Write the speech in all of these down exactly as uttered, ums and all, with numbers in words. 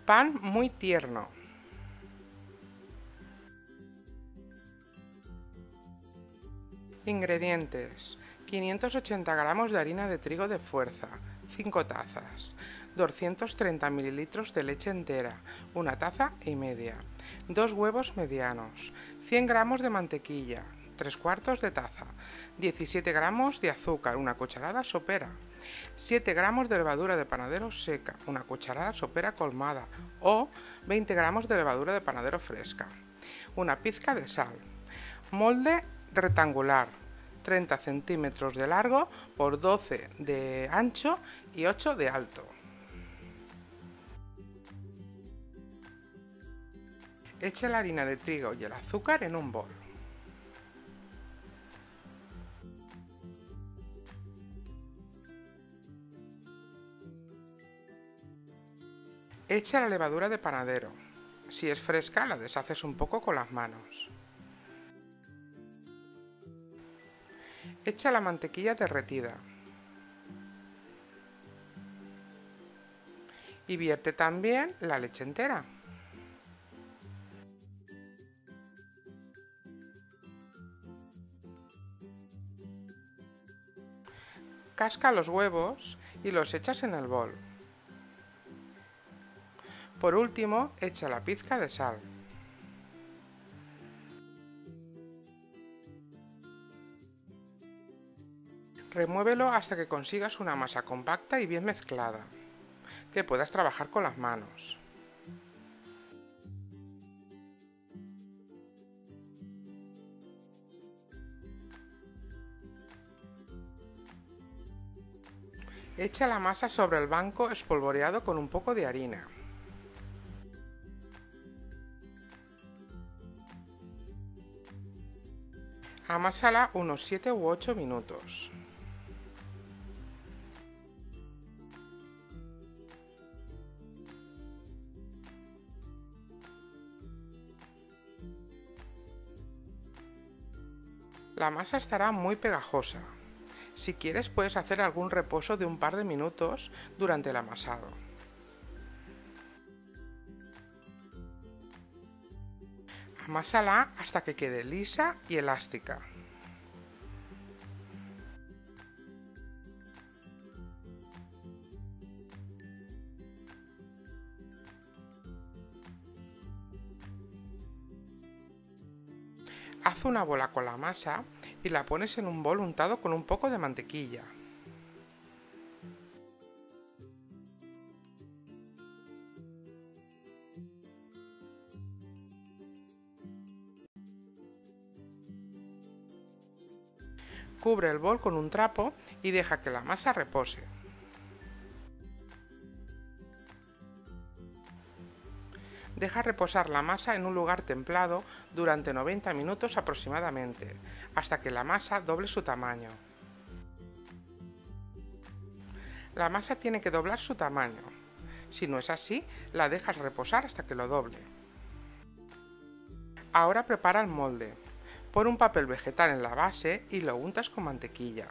Pan muy tierno. Ingredientes: quinientos ochenta gramos de harina de trigo de fuerza, cinco tazas, doscientos treinta mililitros de leche entera, una taza y media, dos huevos medianos, cien gramos de mantequilla, tres cuartos de taza, diecisiete gramos de azúcar, una cucharada sopera, siete gramos de levadura de panadero seca, una cucharada sopera colmada, o veinte gramos de levadura de panadero fresca, una pizca de sal. Molde rectangular, treinta centímetros de largo por doce de ancho y ocho de alto. Eche la harina de trigo y el azúcar en un bol. Echa la levadura de panadero. Si es fresca, la deshaces un poco con las manos. Echa la mantequilla derretida. Y vierte también la leche entera. Casca los huevos y los echas en el bol. Por último, echa la pizca de sal. Remuévelo hasta que consigas una masa compacta y bien mezclada, que puedas trabajar con las manos. Echa la masa sobre el banco espolvoreado con un poco de harina. Amásala unos siete u ocho minutos. La masa estará muy pegajosa. Si quieres, puedes hacer algún reposo de un par de minutos durante el amasado. Amásala hasta que quede lisa y elástica. Haz una bola con la masa y la pones en un bol untado con un poco de mantequilla. Cubre el bol con un trapo y deja que la masa repose. Deja reposar la masa en un lugar templado durante noventa minutos aproximadamente, hasta que la masa doble su tamaño. La masa tiene que doblar su tamaño. Si no es así, la dejas reposar hasta que lo doble. Ahora prepara el molde. Pon un papel vegetal en la base y lo untas con mantequilla.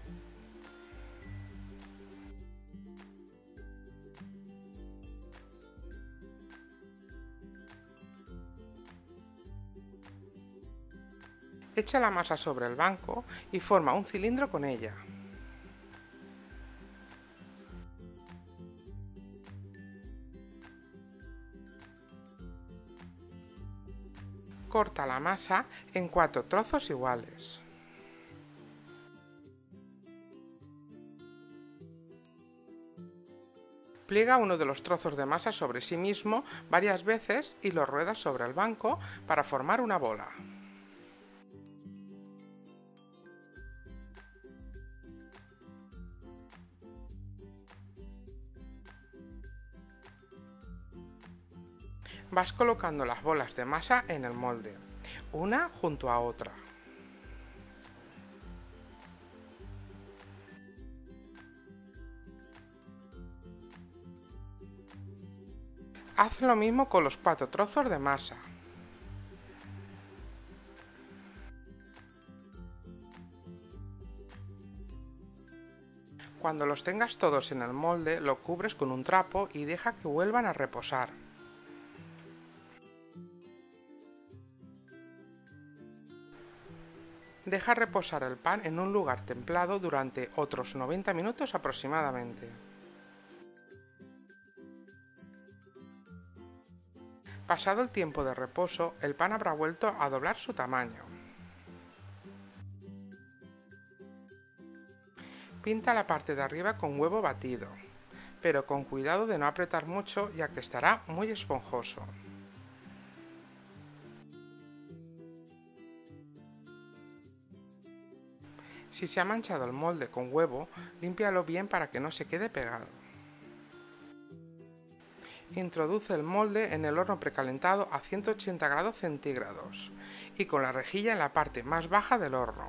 Echa la masa sobre el banco y forma un cilindro con ella. Corta la masa en cuatro trozos iguales. Pliega uno de los trozos de masa sobre sí mismo varias veces y lo ruedas sobre el banco para formar una bola. Vas colocando las bolas de masa en el molde, una junto a otra. Haz lo mismo con los cuatro trozos de masa. Cuando los tengas todos en el molde, lo cubres con un trapo y deja que vuelvan a reposar. Deja reposar el pan en un lugar templado durante otros noventa minutos aproximadamente. Pasado el tiempo de reposo, el pan habrá vuelto a doblar su tamaño. Pinta la parte de arriba con huevo batido, pero con cuidado de no apretar mucho ya que estará muy esponjoso. Si se ha manchado el molde con huevo, límpialo bien para que no se quede pegado. Introduce el molde en el horno precalentado a ciento ochenta grados centígrados y con la rejilla en la parte más baja del horno.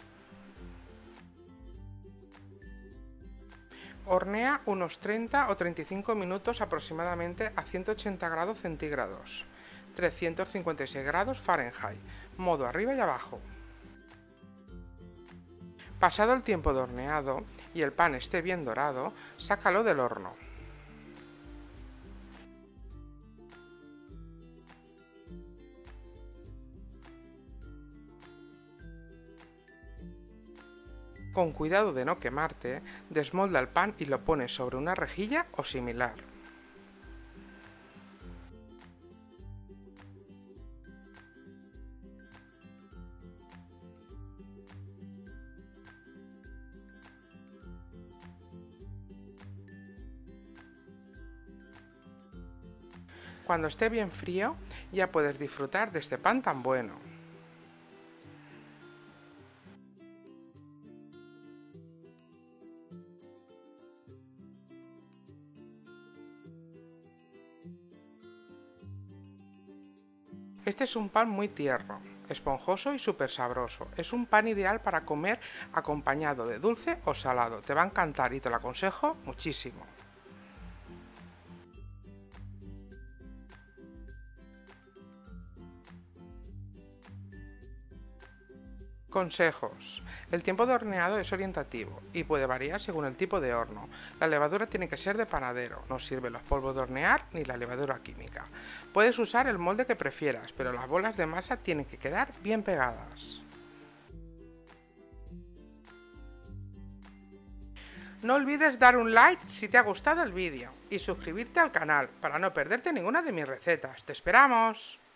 Hornea unos treinta o treinta y cinco minutos aproximadamente a ciento ochenta grados centígrados, trescientos cincuenta y seis grados Fahrenheit, modo arriba y abajo. Pasado el tiempo de horneado y el pan esté bien dorado, sácalo del horno. Con cuidado de no quemarte, desmolda el pan y lo pones sobre una rejilla o similar. Cuando esté bien frío, ya puedes disfrutar de este pan tan bueno. Este es un pan muy tierno, esponjoso y súper sabroso. Es un pan ideal para comer acompañado de dulce o salado. Te va a encantar y te lo aconsejo muchísimo. Consejos. El tiempo de horneado es orientativo y puede variar según el tipo de horno. La levadura tiene que ser de panadero, no sirven los polvos de hornear ni la levadura química. Puedes usar el molde que prefieras, pero las bolas de masa tienen que quedar bien pegadas. No olvides dar un like si te ha gustado el vídeo y suscribirte al canal para no perderte ninguna de mis recetas. ¡Te esperamos!